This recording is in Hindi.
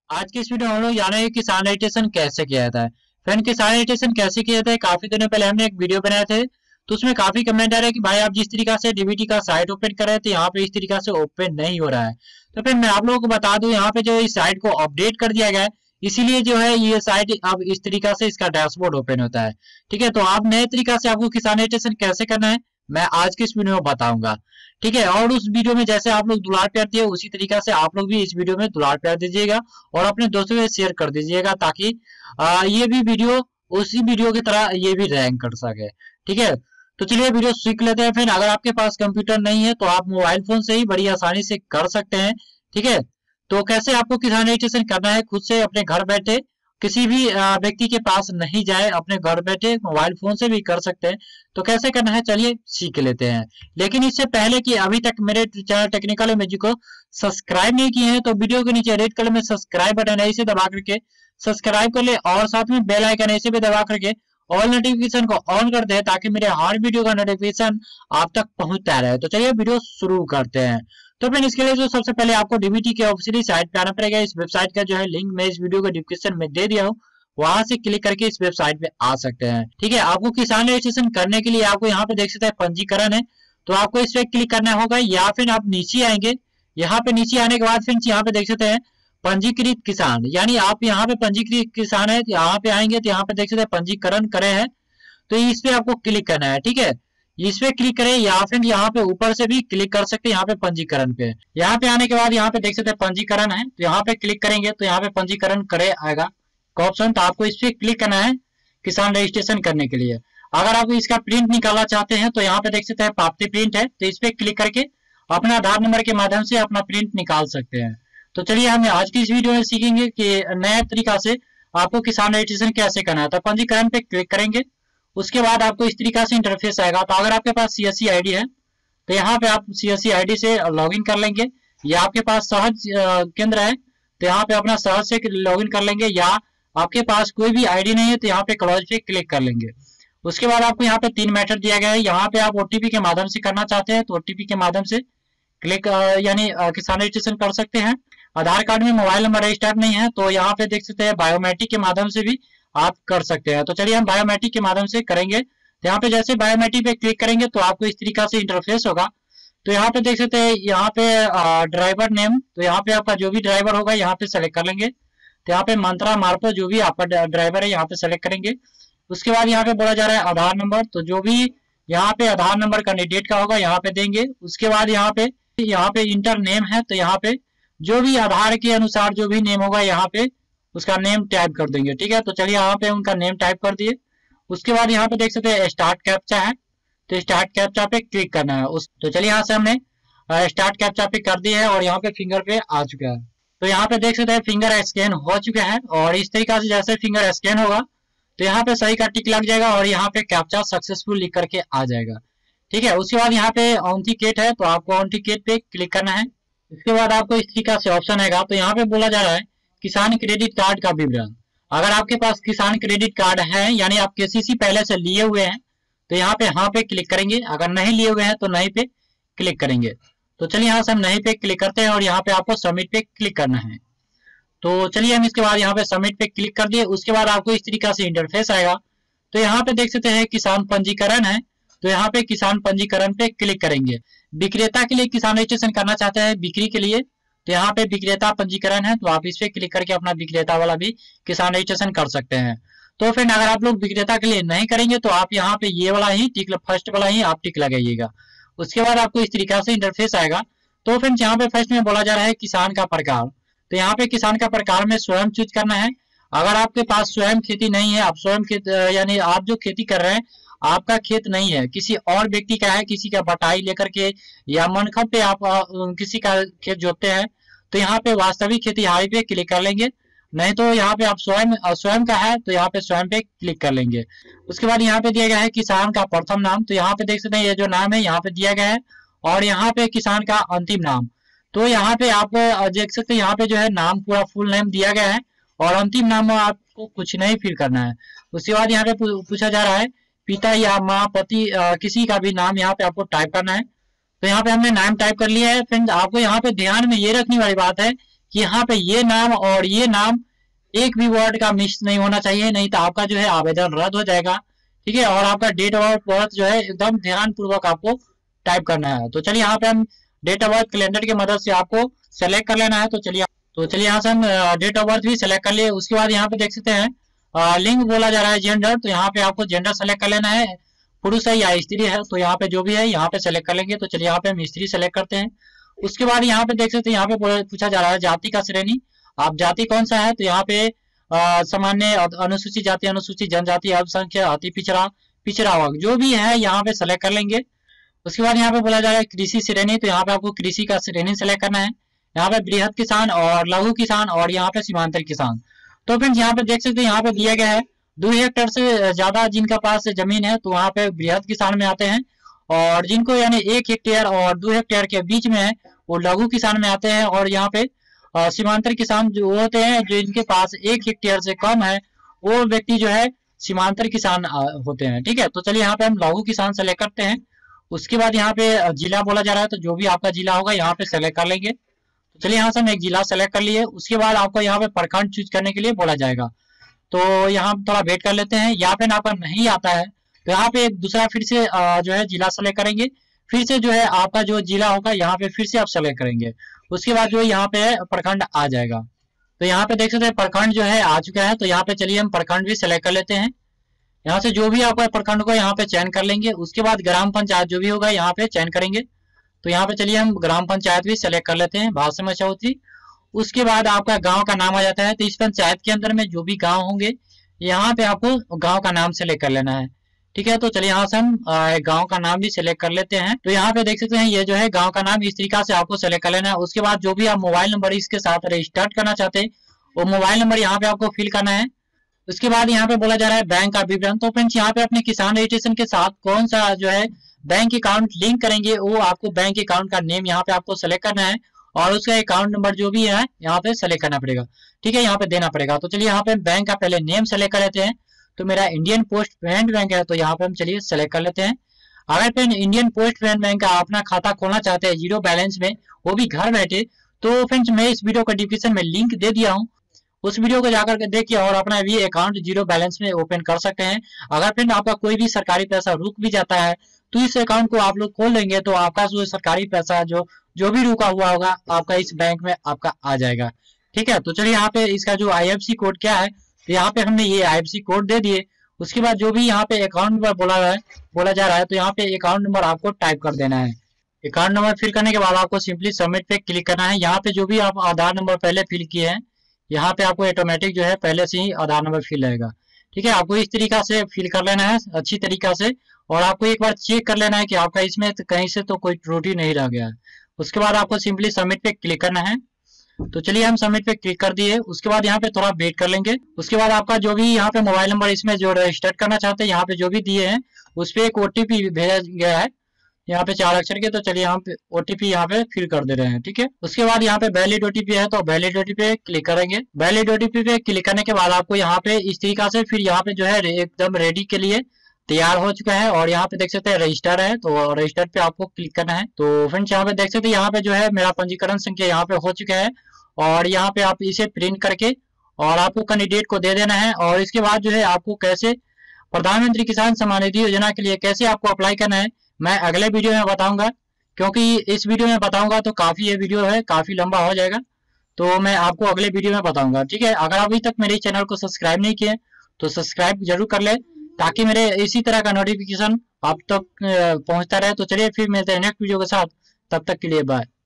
आज की इस वीडियो में हम लोग जानेंगे कि सैनिटाइजेशन कैसे किया जाता है। फ्रेंड, कि सैनिटाइजेशन कैसे किया जाता है, काफी दिनों पहले हमने एक वीडियो बनाए थे, तो उसमें काफी कमेंट आ रहे हैं कि भाई आप जिस तरीका से डीबीटी का साइट ओपन कर रहे थे यहाँ पे इस तरीका से ओपन नहीं हो रहा है। तो फिर मैं आप लोगों को बता दूं, यहाँ पे जो इस साइट को अपडेट कर दिया गया है, इसीलिए जो है ये साइट अब इस तरीका से इसका डैशबोर्ड ओपन होता है। ठीक है, तो आप नए तरीका से आपको सैनिटाइजेशन कैसे करना है मैं आज की इस वीडियो में बताऊंगा। ठीक है, और उस वीडियो में जैसे आप लोग दुलार प्यार दिए उसी तरीका से आप लोग भी इस वीडियो में दुलार प्यार दीजिएगा और अपने दोस्तों में शेयर कर दीजिएगा, ताकि ये भी वीडियो उसी वीडियो की तरह ये भी रैंक कर सके। ठीक है, तो चलिए वीडियो सीख लेते हैं। फिर अगर आपके पास कंप्यूटर नहीं है तो आप मोबाइल फोन से ही बड़ी आसानी से कर सकते हैं। ठीक है, तो कैसे आपको सैनिटाइजेशन करना है खुद से अपने घर बैठे, किसी भी व्यक्ति के पास नहीं जाए, अपने घर बैठे मोबाइल फोन से भी कर सकते हैं। तो कैसे करना है चलिए सीख लेते हैं। लेकिन इससे पहले कि अभी तक मेरे चैनल टेक्निकल मैजिक को सब्सक्राइब नहीं किए हैं तो वीडियो के नीचे रेड कलर में सब्सक्राइब बटन है, इसे दबा करके सब्सक्राइब कर ले और साथ में बेल आइकन है, इसे भी दबा करके ऑल नोटिफिकेशन को ऑन कर दे, ताकि मेरे हर वीडियो का नोटिफिकेशन आप तक पहुंचता रहे। तो चलिए वीडियो शुरू करते हैं। तो फिर इसके लिए जो सबसे पहले आपको डीबीटी के ऑफिशियली साइट पे आना पड़ेगा। इस वेबसाइट का जो है लिंक मैं इस वीडियो के डिस्क्रिप्शन में दे दिया हूँ, वहां से क्लिक करके इस वेबसाइट पे आ सकते हैं। ठीक है, आपको किसान रजिस्ट्रेशन करने के लिए आपको यहाँ पे देख सकते हैं पंजीकरण है, तो आपको इस पे क्लिक करना होगा, या फिर आप नीचे आएंगे। यहाँ पे नीचे आने के बाद फिर यहाँ पे देख सकते हैं पंजीकृत किसान, यानी आप यहाँ पे पंजीकृत किसान है, यहाँ पे आएंगे तो यहाँ पे देख सकते हैं पंजीकरण करे हैं, तो इस पे आपको क्लिक करना है। ठीक है, इस पे क्लिक करें या फिर यहाँ पे ऊपर से भी क्लिक कर सकते हैं, यहाँ पे पंजीकरण पे। यहाँ पे आने के बाद यहाँ पे देख सकते हैं पंजीकरण है, तो यहाँ पे क्लिक करेंगे तो यहाँ पे पंजीकरण करे आएगा ऑप्शन, तो आपको इस पे क्लिक करना है किसान रजिस्ट्रेशन करने के लिए। अगर आप इसका प्रिंट निकालना चाहते हैं तो यहाँ पे देख सकते हैं पावती प्रिंट है, तो इस पे क्लिक करके अपना आधार नंबर के माध्यम से अपना प्रिंट निकाल सकते हैं। तो चलिए हम आज की इस वीडियो में सीखेंगे कि नया तरीका से आपको किसान रजिस्ट्रेशन कैसे करना है। तो पंजीकरण पे क्लिक करेंगे, उसके बाद आपको इस तरीका से इंटरफेस आएगा। तो अगर आपके पास सीएससी आईडी है तो यहाँ पे आप सीएससी आईडी से लॉगिन कर लेंगे, या आपके पास सहज केंद्र है तो यहाँ पे अपना सहज से लॉगिन कर लेंगे, या आपके पास कोई भी आईडी नहीं है तो यहाँ पे क्लोज पे क्लिक कर लेंगे। उसके बाद आपको यहाँ पे 3 मेथड दिया गया है, यहाँ पे आप ओटीपी के माध्यम से करना चाहते हैं तो ओटीपी के माध्यम से क्लिक यानी किसान रजिस्ट्रेशन कर सकते हैं। आधार कार्ड में मोबाइल नंबर रजिस्टर्ड नहीं है तो यहाँ पे देख सकते हैं बायोमेट्रिक के माध्यम से भी आप कर सकते हैं। तो चलिए हम बायोमेट्रिक के माध्यम से करेंगे। तो यहाँ पे जैसे बायोमेट्रिक पे क्लिक करेंगे तो आपको इस तरीका से इंटरफेस होगा। तो यहाँ पे देख सकते हैं यहाँ पे ड्राइवर नेम, तो यहाँ पे आपका जो भी ड्राइवर होगा यहाँ पे सेलेक्ट कर लेंगे। तो यहाँ पे मंत्रा मार्फत जो भी आपका ड्राइवर है यहाँ पे सेलेक्ट करेंगे। उसके बाद यहाँ पे बोला जा रहा है आधार नंबर, तो जो भी यहाँ पे आधार नंबर कैंडिडेट का होगा यहाँ पे देंगे। उसके बाद यहाँ पे इंटर नेम है, तो यहाँ पे जो भी आधार के अनुसार जो भी नेम होगा यहाँ पे उसका नेम टाइप कर देंगे। ठीक है, तो चलिए यहाँ पे उनका नेम टाइप कर दिए। उसके बाद यहाँ पे देख सकते हैं स्टार्ट कैप्चा है, तो स्टार्ट कैप्चा पे क्लिक करना है। उस तो चलिए यहाँ से हमने स्टार्ट कैप्चा पे कर दिया है और यहाँ पे फिंगर पे आ चुका है। तो यहाँ पे देख सकते हैं फिंगर स्कैन हो चुका है, और इस तरीका से जैसे फिंगर स्कैन होगा तो यहाँ पे सही का टिक लग जाएगा और यहाँ पे कैप्चा सक्सेसफुल लिख करके आ जाएगा। ठीक है, उसके बाद यहाँ पे ऑथेंटिकेट है, तो आपको ऑथेंटिकेट पे क्लिक करना है। इसके बाद आपको इस तरीका से ऑप्शन आएगा, तो यहाँ पे बोला जा रहा है किसान क्रेडिट कार्ड का विवरण। अगर आपके पास किसान क्रेडिट कार्ड है यानी आप केसीसी पहले से लिए हुए हैं तो यहाँ पे हाँ पे क्लिक करेंगे, अगर नहीं लिए हुए हैं तो नहीं पे क्लिक करेंगे। तो चलिए यहाँ से हम नहीं पे क्लिक करते हैं और यहाँ पे आपको सबमिट पे क्लिक करना है। तो चलिए हम इसके बाद यहाँ पे सबमिट पे क्लिक कर दिए। उसके बाद आपको इस तरीका से इंटरफेस आएगा। तो यहाँ पे देख सकते हैं किसान पंजीकरण है, तो यहाँ पे किसान पंजीकरण पे क्लिक करेंगे। विक्रेता के लिए किसान रजिस्ट्रेशन करना चाहते हैं बिक्री के लिए, तो यहाँ पे विक्रेता पंजीकरण है, तो आप इस पे क्लिक करके अपना विक्रेता वाला भी किसान रजिस्ट्रेशन कर सकते हैं। तो फिर अगर आप लोग विक्रेता के लिए नहीं करेंगे तो आप यहाँ पे ये वाला ही टिक, फर्स्ट वाला ही आप टिक लगाइएगा। उसके बाद आपको इस तरीका से इंटरफेस आएगा। तो फिर यहाँ पे फर्स्ट में बोला जा रहा है किसान का प्रकार, तो यहाँ पे किसान का प्रकार में स्वयं चूज करना है। अगर आपके पास स्वयं खेती नहीं है, आप स्वयं खेत यानी आप जो खेती कर रहे हैं आपका खेत नहीं है, किसी और व्यक्ति का है, किसी का बटाई लेकर के या मनखब पे आप किसी का खेत जोतते हैं, तो यहाँ पे वास्तविक खेतीहारी पे क्लिक कर लेंगे। नहीं तो यहाँ पे आप स्वयं का है तो यहाँ पे स्वयं पे क्लिक कर लेंगे। उसके बाद यहाँ पे दिया गया है किसान का प्रथम नाम, तो यहाँ पे देख सकते हैं ये जो नाम है यहाँ पे दिया गया है, और यहाँ पे किसान का अंतिम नाम। तो यहाँ पे आप देख सकते हैं यहाँ पे जो है नाम पूरा फुल नेम दिया गया है और अंतिम नाम आपको कुछ नहीं फिल करना है। उसके बाद यहाँ पे पूछा जा रहा है पिता या माँ पति किसी का भी नाम यहाँ पे आपको टाइप करना है। तो यहाँ पे हमने नाम टाइप कर लिया है। फ्रेंड, आपको यहाँ पे ध्यान में ये रखने वाली बात है कि यहाँ पे ये नाम और ये नाम एक भी वर्ड का मिस नहीं होना चाहिए, नहीं तो आपका जो है आवेदन रद्द हो जाएगा। ठीक है, और आपका डेट ऑफ बर्थ जो है एकदम ध्यान पूर्वक आपको टाइप करना है। तो चलिए यहाँ पे हम डेट ऑफ बर्थ कैलेंडर की मदद से आपको सेलेक्ट कर लेना है। तो चलिए यहाँ से हम डेट ऑफ बर्थ भी सेलेक्ट कर लिए। उसके बाद यहाँ पे देख सकते हैं लिंग बोला जा रहा है जेंडर, तो यहाँ पे आपको जेंडर सेलेक्ट कर लेना है, पुरुष है या स्त्री है, तो यहाँ पे जो भी है यहाँ पे सेलेक्ट कर लेंगे। तो चलिए यहाँ पे हम स्त्री सेलेक्ट करते हैं। उसके बाद यहाँ पे देख सकते हैं यहाँ पे पूछा जा रहा है जाति का श्रेणी, आप जाति कौन सा है, तो यहाँ पे सामान्य, अनुसूचित जाति, अनुसूचित जनजाति, अल्पसंख्यक, अति पिछड़ा, पिछड़ा वर्ग, जो भी है यहाँ पे सेलेक्ट कर लेंगे। उसके बाद यहाँ पे बोला जा रहा है कृषि श्रेणी, तो यहाँ पे आपको कृषि का श्रेणी सेलेक्ट करना है। यहाँ पे बृहद किसान और लघु किसान और यहाँ पे सीमांतर किसान। तो फ्रेंड्स यहाँ पे देख सकते हैं यहाँ पे दिया गया है 2 हेक्टेयर से ज्यादा जिनका पास जमीन है तो वहाँ पे बृहद किसान में आते हैं, और जिनको यानी 1 हेक्टेयर और 2 हेक्टेयर के बीच में है वो लघु किसान में आते हैं, और यहाँ पे सीमांतर किसान जो होते हैं जो इनके पास 1 हेक्टेयर से कम है वो व्यक्ति जो है सीमांतर किसान होते हैं। ठीक है, तो चलिए यहाँ पे हम लघु किसान सेलेक्ट करते हैं। उसके बाद यहाँ पे जिला बोला जा रहा है, तो जो भी आपका जिला होगा यहाँ पे सेलेक्ट कर लेंगे। तो चलिए यहाँ से हम एक जिला सेलेक्ट कर लिए। उसके बाद आपको यहाँ पे प्रखंड चूज करने के लिए बोला जाएगा, तो यहाँ थोड़ा वेट कर लेते हैं। यहाँ पे आपका नहीं आता है तो यहाँ पे एक दूसरा फिर से जो है जिला सेलेक्ट करेंगे, फिर से जो है आपका जो जिला होगा यहाँ पे फिर से आप सेलेक्ट करेंगे। उसके बाद जो यहाँ पे प्रखंड आ जाएगा। तो यहाँ पे देख सकते हैं प्रखंड जो है आ चुका है, तो यहाँ पे चलिए हम प्रखंड भी सेलेक्ट कर लेते हैं। यहाँ से जो भी आपका प्रखंड को यहाँ पे चयन कर लेंगे। उसके बाद ग्राम पंचायत जो भी होगा यहाँ पे चयन करेंगे। तो यहाँ पे चलिए हम ग्राम पंचायत भी सेलेक्ट कर लेते हैं, भाषा में चौथी। उसके बाद आपका गांव का नाम आ जाता है, तो इस पंचायत के अंदर में जो भी गांव होंगे यहाँ पे आपको गांव का नाम सेलेक्ट कर लेना है। ठीक है, तो चलिए यहाँ से हम गांव का नाम भी सिलेक्ट कर लेते हैं। तो यहाँ पे देख सकते हैं ये जो है गांव का नाम इस तरीका से आपको सेलेक्ट कर लेना है। उसके बाद जो भी आप मोबाइल नंबर इसके साथ रजिस्टर्ड करना चाहते हैं वो मोबाइल नंबर यहाँ पे आपको फिल करना है। उसके बाद यहाँ पे बोला जा रहा है बैंक का विवरण। तो फ्रेंड्स यहाँ पे अपने किसान रजिस्ट्रेशन के साथ कौन सा जो है बैंक अकाउंट लिंक करेंगे वो आपको बैंक अकाउंट का नेम यहाँ पे आपको सेलेक्ट करना है, और उसका अकाउंट नंबर जो भी है यहाँ पे सेलेक्ट करना पड़ेगा। ठीक है, यहाँ पे देना पड़ेगा। तो चलिए यहाँ पे बैंक का पहले नेम सेलेक्ट कर लेते हैं। तो मेरा इंडियन पोस्ट पेमेंट बैंक है, तो यहाँ पे हम चलिए सेलेक्ट कर लेते हैं। अगर फिर इंडियन पोस्ट पेमेंट बैंक का अपना खाता खोलना चाहते हैं 0 बैलेंस में, वो भी घर बैठे, तो फ्रेंड्स मैं इस वीडियो का डिस्क्रिप्शन में लिंक दे दिया हूँ, उस वीडियो को जाकर के देखिए और अपना भी अकाउंट 0 बैलेंस में ओपन कर सकते हैं। अगर फ्रेंड आपका कोई भी सरकारी पैसा रुक भी जाता है तो इस अकाउंट को आप लोग खोल लेंगे तो आपका जो सरकारी पैसा जो भी रुका हुआ होगा आपका इस बैंक में आपका आ जाएगा। ठीक है, तो चलिए यहाँ पे इसका जो IFSC कोड क्या है, तो यहाँ पे हमने ये IFSC कोड दे दिए। उसके बाद जो भी यहाँ पे अकाउंट नंबर बोला जा रहा है, तो यहाँ पे अकाउंट नंबर आपको टाइप कर देना है। अकाउंट नंबर फिल करने के बाद आपको सिंपली सबमिट पे क्लिक करना है। यहाँ पे जो भी आप आधार नंबर पहले फिल किए हैं यहाँ पे आपको ऑटोमेटिक जो है पहले से ही आधार नंबर फिल रहेगा। ठीक है, आपको इस तरीका से फिल कर लेना है अच्छी तरीका से, और आपको एक बार चेक कर लेना है कि आपका इसमें कहीं से तो कोई त्रुटि नहीं रह गया है। उसके बाद आपको सिंपली सबमिट पे क्लिक करना है। तो चलिए हम सबमिट पे क्लिक कर दिए। उसके बाद यहाँ पे थोड़ा वेट कर लेंगे। उसके बाद आपका जो भी यहाँ पे मोबाइल नंबर इसमें जो रजिस्टर करना चाहते हैं यहाँ पे जो भी दिए हैं उस पर एक OTP भेजा गया है यहाँ पे 4 अक्षर के। तो चलिए यहाँ पे OTP यहाँ पे फिल कर दे रहे हैं। ठीक है, उसके बाद यहाँ पे वैलिड OTP है तो वैलिड OTP पे क्लिक करेंगे। वैलिड OTP पे क्लिक करने के बाद आपको यहाँ पे इस तरीका से फिर यहाँ पे जो है एकदम रेडी के लिए तैयार हो चुका है, और यहाँ पे देख सकते हैं रजिस्टर है, तो रजिस्टर पे आपको क्लिक करना है। तो फ्रेंड्स यहाँ पे देख सकते हैं यहाँ पे जो है मेरा पंजीकरण संख्या यहाँ पे हो चुका है, और यहाँ पे आप इसे प्रिंट करके और आपको कैंडिडेट को दे देना है। और इसके बाद जो है आपको कैसे प्रधानमंत्री किसान सम्मान निधि योजना के लिए कैसे आपको अप्लाई करना है मैं अगले वीडियो में बताऊंगा, क्योंकि इस वीडियो में बताऊंगा तो काफी ये वीडियो है काफी लंबा हो जाएगा, तो मैं आपको अगले वीडियो में बताऊंगा। ठीक है, अगर अभी तक मेरे चैनल को सब्सक्राइब नहीं किए तो सब्सक्राइब जरूर कर ले ताकि मेरे इसी तरह का नोटिफिकेशन आप तक पहुंचता रहे। तो चलिए फिर मिलते हैं नेक्स्ट वीडियो के साथ, तब तक के लिए बाय।